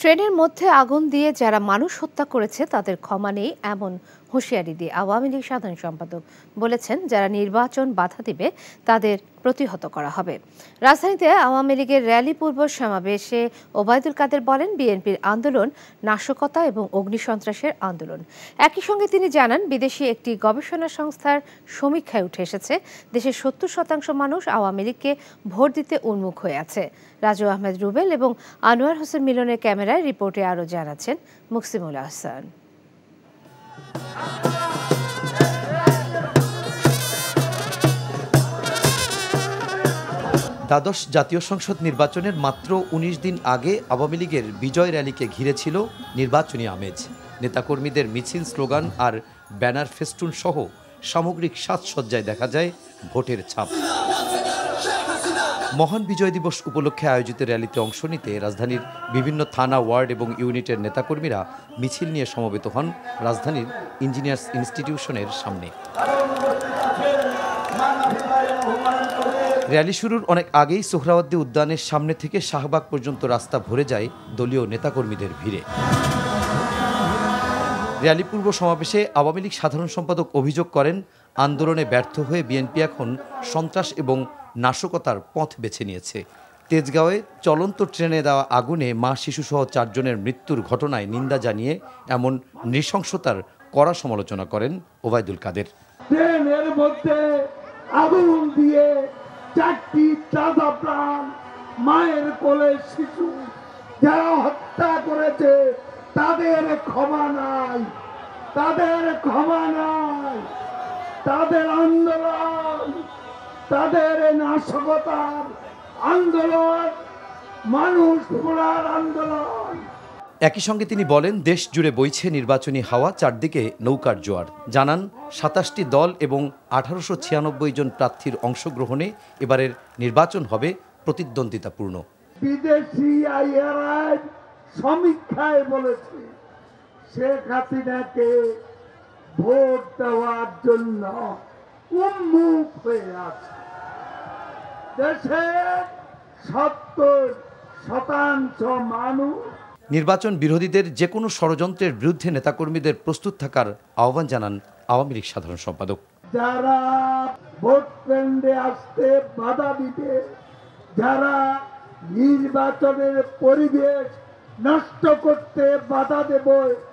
ট্রেনের মধ্যে আগুন দিয়ে যারা মানুষ হত্যা করেছে তাদের ক্ষমা নেই এমন হুঁশিয়ারি দিয়ে আওয়ামী লীগ সাধারণ সম্পাদক বলেছেন, যারা নির্বাচন বাধা দিবে তাদের প্রতিহত করা হবে। রাজধানীতে আওয়ামী লীগের র্যালি পূর্ব সমাবেশে ওবায়দুল কাদের বলেন, বিএনপির আন্দোলন নাশকতা এবং অগ্নিসন্ত্রাসের আন্দোলন। একই সঙ্গে তিনি জানান, বিদেশি একটি গবেষণা সংস্থার সমীক্ষায় উঠে এসেছে দেশের ৭০% মানুষ আওয়ামী লীগকে ভোট দিতে উন্মুখ হয়ে আছে। রাজু আহমেদ রুবেল এবং আনোয়ার হোসেন মিলনের ক্যামেরায় রিপোর্টে আরও জানাচ্ছেন মুকসিমুল আহসান। দ্বাদশ জাতীয় সংসদ নির্বাচনের মাত্র ১৯ দিন আগে আওয়ামী লীগের বিজয় র্যালিকে ঘিরে ছিল নির্বাচনী আমেজ। নেতাকর্মীদের মিছিল, স্লোগান আর ব্যানার ফেস্টুন সহ সামগ্রিক সাজসজ্জায় দেখা যায় ভোটের ছাপ। মহান বিজয় দিবস উপলক্ষে আয়োজিত র্যালিতে অংশ নিতে রাজধানীর বিভিন্ন থানা, ওয়ার্ড এবং ইউনিটের নেতাকর্মীরা মিছিল নিয়ে সমবেত হন রাজধানীর ইঞ্জিনিয়ার্স ইনস্টিটিউশনের সামনে। র্যালি শুরুর অনেক আগেই সোহরাওয়ার্দী উদ্যানের সামনে থেকে শাহবাগ পর্যন্ত রাস্তা ভরে যায় দলীয় নেতাকর্মীদের ভিড়ে। র্যালি পূর্ব সমাবেশে আওয়ামী লীগ সাধারণ সম্পাদক অভিযোগ করেন, আন্দোলনে ব্যর্থ হয়ে বিএনপি এখন সন্ত্রাস এবং নাশকতার পথ বেছে নিয়েছে। তেজগাঁওয়ে চলন্ত ট্রেনে দেওয়া আগুনে মা শিশুসহ ৪ জনের মৃত্যুর ঘটনায় নিন্দা জানিয়ে এমন নৃশংসতার কড়া সমালোচনা করেন ওবায়দুল কাদের। ট্রেনের মধ্যে আগুন দিয়ে ৪টি তাজা প্রাণ মায়ের কোলে শিশু যারা হত্যা করেছে তাদের ক্ষমা নাই, তাদের ক্ষমা নাই। তাদের আন্দোলন, তাদের নাশকতার আন্দোলন, মানুষ পোড়ার আন্দোলন। একই সঙ্গে তিনি বলেন, দেশ জুড়ে বইছে নির্বাচনী হাওয়া, চারদিকে নৌকার জোয়ার। জানান, ২৭টি দল এবং ১৮৯৬ জন প্রার্থীর অংশগ্রহণে এবারের নির্বাচন হবে প্রতিদ্বন্দ্বিতাপূর্ণ। বিদেশি আইআরআই সমীক্ষায় বলেছে শেখ হাসিনাকে ভোট দেওয়ার জন্য উন্মুখ হয়ে আছে। দেশের ৭০% মানুষ। নির্বাচন বিরোধীদের যে কোনো ষড়যন্ত্রের বিরুদ্ধে নেতাকর্মীদের প্রস্তুত থাকার আহ্বান জানান আওয়ামী লীগ সাধারণ সম্পাদক। যারা ভোট কেন্দ্রে আসতে বাধা দিতে, যারা নির্বাচনের পরিবেশ নষ্ট করতে বাধা দেব,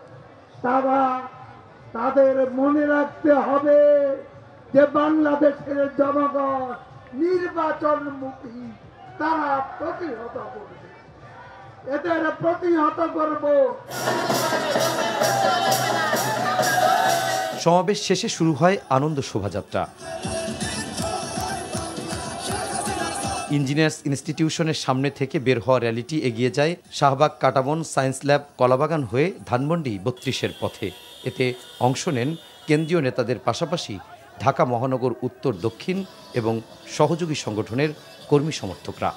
তাদের মনে রাখতে হবে যে বাংলাদেশের জনগণ নির্বাচনমুখী, তারা প্রতিহত করবে, এদের প্রতিহত করব। সমাবেশ শেষে শুরু হয় আনন্দ শোভাযাত্রা। ইঞ্জিনিয়ার্স ইনস্টিটিউশনের সামনে থেকে বের হওয়া র্যালিটি এগিয়ে যায় শাহবাগ, কাটাবন, সায়েন্স ল্যাব, কলাবাগান হয়ে ধানমন্ডি ৩২-এর পথে। এতে অংশ নেন কেন্দ্রীয় নেতাদের পাশাপাশি ঢাকা মহানগর উত্তর, দক্ষিণ এবং সহযোগী সংগঠনের কর্মী সমর্থকরা।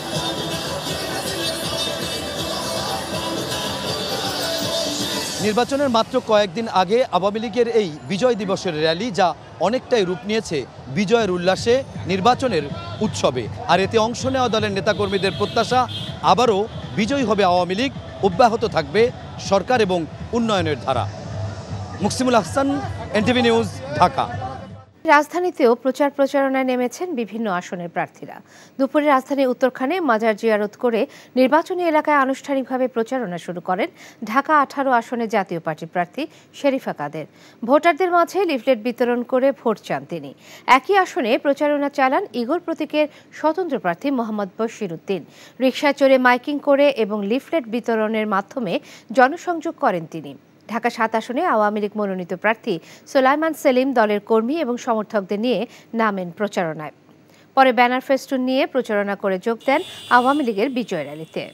নির্বাচনের মাত্র কয়েকদিন আগে আওয়ামী লীগের এই বিজয় দিবসের র্যালি, যা অনেকটাই রূপ নিয়েছে বিজয়ের উল্লাসে, নির্বাচনের উৎসবে। আর এতে অংশ নেওয়া দলের নেতাকর্মীদের প্রত্যাশা, আবারও বিজয়ী হবে আওয়ামী লীগ, অব্যাহত থাকবে সরকার এবং উন্নয়নের ধারা। Muksimul Ahsan, NTV news, Dhaka. রাজধানীতেও প্রচারণায় নেমেছেন বিভিন্ন আসনের প্রার্থীরা। দুপুরে রাজধানীর উত্তরখানে মাজার জিয়ারত করে নির্বাচনী এলাকায় আনুষ্ঠানিকভাবে প্রচারণা শুরু করেন ঢাকা ১৮ আসনে জাতীয় পার্টি প্রার্থী শেরিফা কাদের। ভোটারদের মাঝে লিফলেট বিতরণ করে ভোট চান তিনি। একই আসনে প্রচারণা চালান ঈগল প্রতীকের স্বতন্ত্র প্রার্থী মোহাম্মদ বশিরউদ্দিন। রিকশায় চড়ে মাইকিং করে এবং লিফলেট বিতরণের মাধ্যমে জনসংযোগ করেন তিনি। ঢাকা ৭ আসনে আওয়ামী লীগ মনোনীত প্রার্থী সোলাইমান সেলিম দলের কর্মী এবং সমর্থকদের নিয়ে নামেন প্রচারণায়। পরে ব্যানার ফেস্টুন নিয়ে প্রচারণা করে যোগ দেন আওয়ামী লীগের বিজয় র্যালিতে।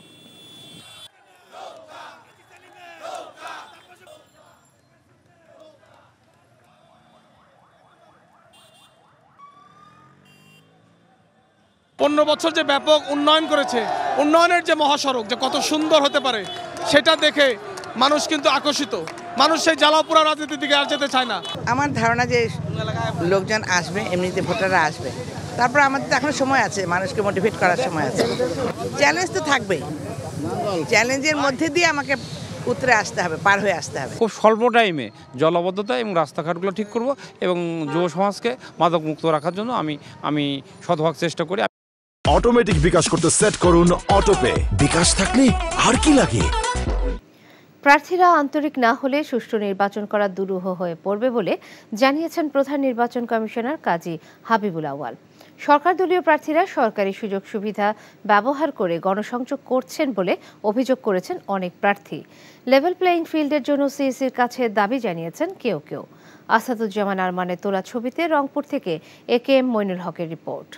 পনেরো বছর যে ব্যাপক উন্নয়ন করেছে, উন্নয়নের যে মহাসড়ক যে কত সুন্দর হতে পারে সেটা দেখে মানুষ কিন্তু আকর্ষিত। মানুষ সেই জ্বালাপোড়া রাজনীতির দিকে আর যেতে চায় না। আমার ধারণা যে লোকজন আসবে, এমনিতে ভোটাররা আসবে। তারপর আমাদের তো এখন সময় আছে, মানুষকে মোটিভেট করার সময় আছে। চ্যালেঞ্জ তো থাকবেই, চ্যালেঞ্জের মধ্যে দিয়ে আমাকে উতরে আসতে হবে, পার হয়ে আসতে হবে। খুব স্বল্প টাইমে জলাবদ্ধতা এবং রাস্তাঘাটগুলো ঠিক করব এবং যুব সমাজকে মাদক মুক্ত রাখার জন্য আমি শতভাগ চেষ্টা করি। অটোমেটিক বিকাশ করতে সেট করুন অটোপে। বিকাশ থাকলে আর কি লাগে। প্রার্থীরা আন্তরিক না হলে সুষ্ঠু নির্বাচন করা দুরূহ হয়ে পড়বে বলে জানিয়েছেন প্রধান নির্বাচন কমিশনার কাজী হাবিবুল আউয়াল। সরকার দলীয় প্রার্থীরা সরকারি সুযোগ সুবিধা ব্যবহার করে গণসংযোগ করছেন বলে অভিযোগ করেছেন অনেক প্রার্থী। লেভেল প্লেইং ফিল্ডের জন্য সিইসির কাছে দাবি জানিয়েছেন কেউ কেউ। আসাদুজ্জামান আরমানের তোলা ছবিতে রংপুর থেকে একেএম মইনুল হকের রিপোর্ট।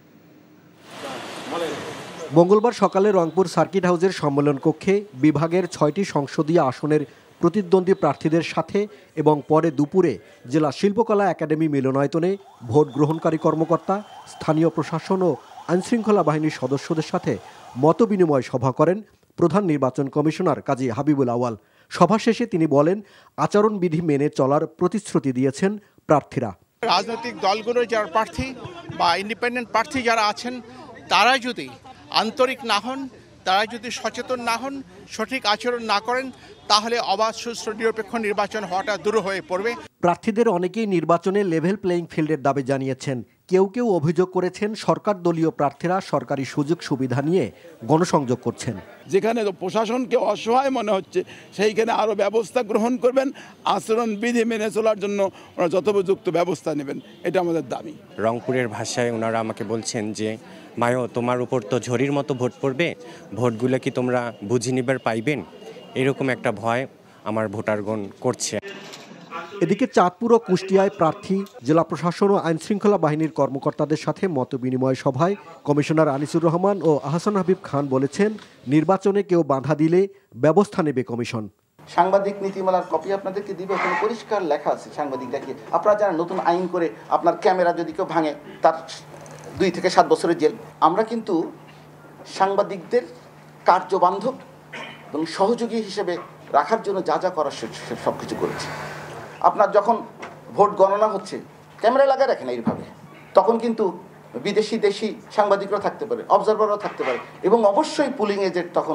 মঙ্গলবার সকালে রংপুর সার্কিট হাউসের সম্মেলন কক্ষে বিভাগের ৬টি সংসদীয় আসনের প্রতিদ্বন্দ্বী প্রার্থীদের সাথে এবং পরে দুপুরে জেলা শিল্পকলা একাডেমি মিলনায়তনে ভোট গ্রহণকারী কর্মকর্তা, স্থানীয় প্রশাসন ও আইনশৃঙ্খলা বাহিনীর সদস্যদের সাথে মতবিনিময় সভা করেন প্রধান নির্বাচন কমিশনার কাজী হাবিবুল আউয়াল। সভা শেষে তিনি বলেন, আচরণবিধি মেনে চলার প্রতিশ্রুতি দিয়েছেন প্রার্থীরা। রাজনৈতিক দলগুলোর যারা প্রার্থী বা ইন্ডিপেন্ডেন্ট প্রার্থী যারা আছেন, তারা যদি আন্তরিক না হন, তারা যদি সচেতন না হন, সঠিক আচরণ না করেন, তাহলে অবাধ, সুষ্ঠু, নিরপেক্ষ নির্বাচন হওয়াটা দূর হয়ে পড়বে। প্রার্থীদের অনেকেই নির্বাচনে লেভেল প্লেইং ফিল্ডের দাবি জানিয়েছেন। কেউ কেউ অভিযোগ করেছেন সরকার দলীয় প্রার্থীরা সরকারি সুযোগ সুবিধা নিয়ে গণসংযোগ করছেন। যেখানে প্রশাসনকে অসহায় মনে হচ্ছে সেইখানে আরও ব্যবস্থা গ্রহণ করবেন, আচরণ বিধি মেনে চলার জন্য ওরা যথোপযুক্ত ব্যবস্থা নেবেন, এটা আমাদের দাবি। রংপুরের ভাষায় ওনারা আমাকে বলছেন যে, মায়ো তোমার উপর তো ঝড়ির মতো ভোট পড়বে, ভোটগুলো কি তোমরা বুঝে নিবার পাইবেন, এরকম একটা ভয় আমার ভোটারগণ করছে। এদিকে চাঁদপুর ও কুষ্টিয়ায় প্রার্থী, জেলা প্রশাসন ও আইনশৃঙ্খলা বাহিনীর কর্মকর্তাদের সাথে মতবিনিময় সভায় কমিশনার আনিসুর রহমান ও আহসান হাবিব খান বলেছেন, নির্বাচনে কেউ বাধা দিলে ব্যবস্থা নেবে কমিশন। সাংবাদিক নীতিমালার কপি আপনাদেরকে দিবে, ওখানে পরিষ্কার লেখা আছে সাংবাদিকদেরকে। আপনারা জানেন, নতুন আইন করে আপনার ক্যামেরা যদি কেউ ভাঙে তার 2 থেকে 7 বছরের জেল। আমরা কিন্তু সাংবাদিকদের কার্যবান্ধব এবং সহযোগী হিসেবে রাখার জন্য যা যা করার সব কিছু করেছি। আপনার যখন ভোট গণনা হচ্ছে, ক্যামেরা লাগায় রাখেন এইভাবে, তখন কিন্তু বিদেশি দেশি সাংবাদিকরা থাকতে পারে, অবজারভারও থাকতে পারে, এবং অবশ্যই পুলিং এজেন্ট তখন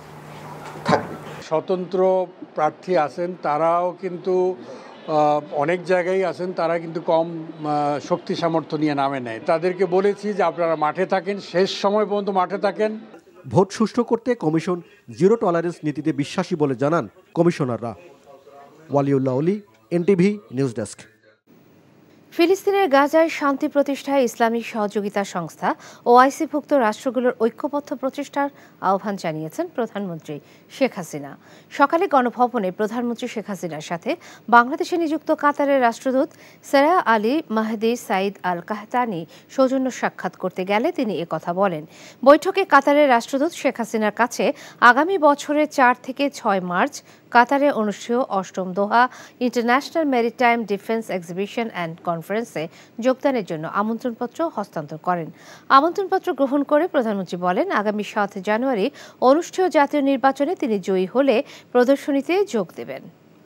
থাকবে। স্বতন্ত্র প্রার্থী আছেন, তারাও কিন্তু অনেক জায়গায় আছেন, তারা কিন্তু কম শক্তি সামর্থ্য নিয়ে নামে নেয়। তাদেরকে বলেছি যে আপনারা মাঠে থাকেন, শেষ সময় পর্যন্ত মাঠে থাকেন। ভোট সুষ্ঠু করতে কমিশন জিরো টলারেন্স নীতিতে বিশ্বাসী বলে জানান কমিশনাররা। ওয়ালিউল্লাহ অলি, NTV নিউজ ডেস্ক। ফিলিস্তিনের গাজায় শান্তি প্রতিষ্ঠায় ইসলামিক সহযোগিতা সংস্থা OIC-ভুক্ত রাষ্ট্রগুলোর ঐক্যবদ্ধ প্রচেষ্টার আহ্বান জানিয়েছেন প্রধানমন্ত্রী শেখ হাসিনা। সকালে গণভবনে প্রধানমন্ত্রী শেখ হাসিনার সাথে বাংলাদেশে নিযুক্ত কাতারের রাষ্ট্রদূত সেরা Ali Mahdi Saeed Al Qahtani সৌজন্য সাক্ষাৎ করতে গেলে তিনি একথা বলেন। বৈঠকে কাতারের রাষ্ট্রদূত শেখ হাসিনার কাছে আগামী বছরের 4 থেকে 6 মার্চ কাতারে অনুষ্ঠেয় 8ম Doha international maritime defence exhibition and কনফারেন্সে যোগদানের জন্য আমন্ত্রণপত্র হস্তান্তর করেন। আমন্ত্রণপত্র গ্রহণ করে প্রধানমন্ত্রী বলেন, আগামী 7 জানুয়ারি অনুষ্ঠেয় জাতীয় নির্বাচনে তিনি জয়ী হলে প্রদর্শনীতে যোগ দেবেন।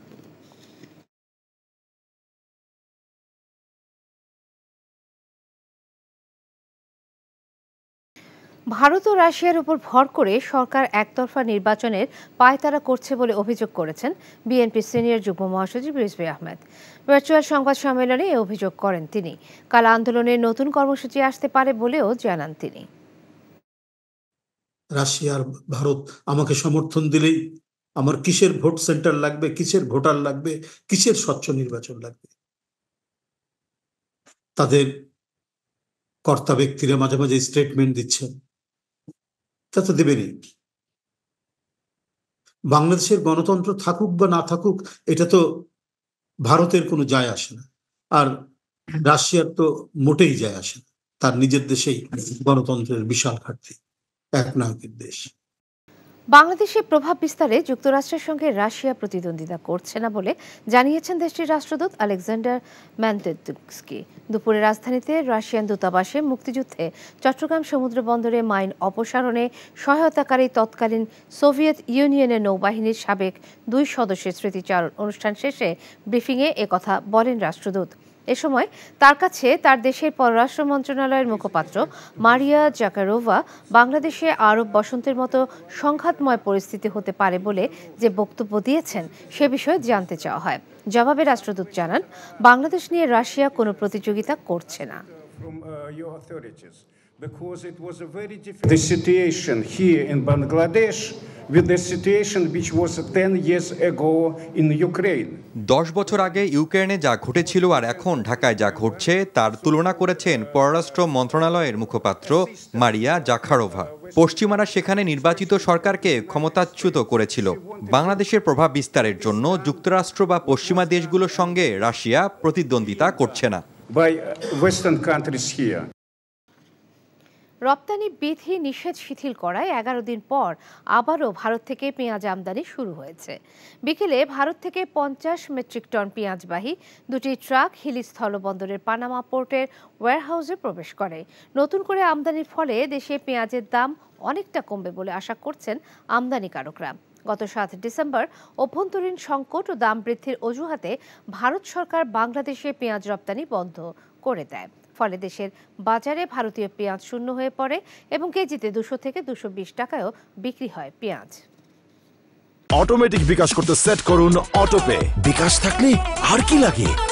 ভারত ও রাশিয়ার উপর ভর করে সরকার একতরফা নির্বাচনের পায়তারা করছে বলে অভিযোগ করেছেন বিএনপি সিনিয়র যুগ্ম মহাসচিব রিজভী আহমেদ। ভার্চুয়াল সংবাদ সম্মেলনে এই অভিযোগ করেন তিনি। কাল আন্দোলনের নতুন কর্মসূচি আসতে পারে বলেও জানান তিনি। রাশিয়ার ভারত আমাকে সমর্থন দিলেই আমার কিসের ভোট সেন্টার লাগবে, কিসের ভোটার লাগবে, কিসের স্বচ্ছ নির্বাচন লাগবে। তাদের কর্তা ব্যক্তিরা মাঝে মাঝে স্টেটমেন্ট দিচ্ছেন, তা তো দেবেনি। বাংলাদেশের গণতন্ত্র থাকুক বা না থাকুক, এটা তো ভারতের কোনো যায় আসে না, আর রাশিয়ার তো মোটেই যায় আসে না। তার নিজের দেশেই গণতন্ত্রের বিশাল ঘাটতি, একনায়কের দেশ। বাংলাদেশে প্রভাব বিস্তারে যুক্তরাষ্ট্রের সঙ্গে রাশিয়া প্রতিদ্বন্দ্বিতা করছে না বলে জানিয়েছেন দেশটির রাষ্ট্রদূত আলেকজান্ডার ম্যানতেতুস্কি। দুপুরে রাজধানীতে রাশিয়ান দূতাবাসে মুক্তিযুদ্ধে চট্টগ্রাম সমুদ্র বন্দরে মাইন অপসারণে সহায়তাকারী তৎকালীন সোভিয়েত ইউনিয়নের নৌবাহিনীর সাবেক 2 সদস্যের স্মৃতিচারণ অনুষ্ঠান শেষে ব্রিফিংয়ে একথা বলেন রাষ্ট্রদূত। এ সময় তার কাছে তার দেশের পররাষ্ট্র মন্ত্রণালয়ের মুখপাত্র মারিয়া জাকারোভা বাংলাদেশে আরব বসন্তের মতো সংঘাতময় পরিস্থিতি হতে পারে বলে যে বক্তব্য দিয়েছেন সে বিষয়ে জানতে চাওয়া হয়। জবাবে রাষ্ট্রদূত জানান, বাংলাদেশ নিয়ে রাশিয়া কোনো প্রতিযোগিতা করছে না। Because it was a very difficult the situation here in Bangladesh with the situation which was 10 years ago in Ukraine. 10 বছর আগে ইউক্রেনে যা ঘটেছিল আর এখন ঢাকায় যা ঘটছে তার তুলনা করেছেন পররাষ্ট্র মন্ত্রণালয়ের মুখপাত্র মারিয়া জাখারোভা। পশ্চিমারা সেখানে নির্বাচিত সরকারকে ক্ষমতাচ্যুত করেছিল। বাংলাদেশের প্রভাব বিস্তারের জন্য যুক্তরাষ্ট্র বা পশ্চিমা দেশগুলোর সঙ্গে রাশিয়া প্রতিদ্বন্দ্বিতা করছে না। By Western countries here. রপ্তানি বিধি নিষেধ শিথিল করায় 11 দিন পর আবারও ভারত থেকে পেঁয়াজ আমদানি শুরু হয়েছে। বিকেলে ভারত থেকে 50 মেট্রিক টন পেঁয়াজবাহী দুটি ট্রাক হিলি স্থলবন্দরের পানামা পোর্টের ওয়্যারহাউসে প্রবেশ করে। নতুন করে আমদানির ফলে দেশে পেঁয়াজের দাম অনেকটা কমবে বলে আশা করছেন আমদানিকারকরা। গত 7 ডিসেম্বর অভ্যন্তরীণ সংকট ও দাম বৃদ্ধির অজুহাতে ভারত সরকার বাংলাদেশে পেঁয়াজ রপ্তানি বন্ধ করে দেয়। ফলে দেশের বাজারে ভারতীয় পেঁয়াজ শূন্য হয়ে পড়ে এবং কেজিতে 200 থেকে 220 টাকায়ও বিক্রি হয় পেঁয়াজ। অটোমেটিক বিকাশ করতে সেট করুন অটোপে। বিকাশ থাকলে আর কি লাগে।